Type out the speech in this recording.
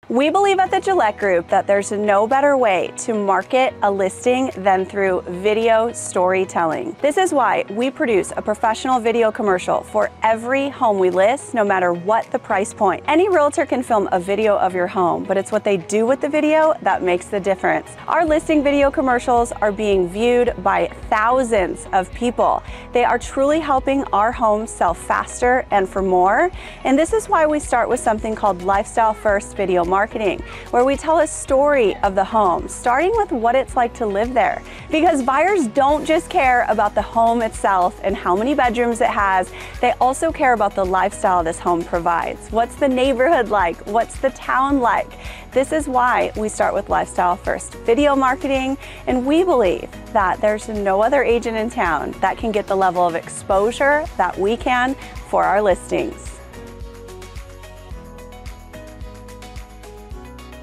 We believe at the Gillette Group that there's no better way to market a listing than through video storytelling. This is why we produce a professional video commercial for every home we list, no matter what the price point. Any realtor can film a video of your home, but it's what they do with the video that makes the difference. Our listing video commercials are being viewed by thousands of people. They are truly helping our homes sell faster and for more. And this is why we start with something called Lifestyle First Video Marketing, where we tell a story of the home, starting with what it's like to live there. Because buyers don't just care about the home itself and how many bedrooms it has, they also care about the lifestyle this home provides. What's the neighborhood like? What's the town like? This is why we start with Lifestyle First Video Marketing, and we believe that there's no other agent in town that can get the level of exposure that we can for our listings.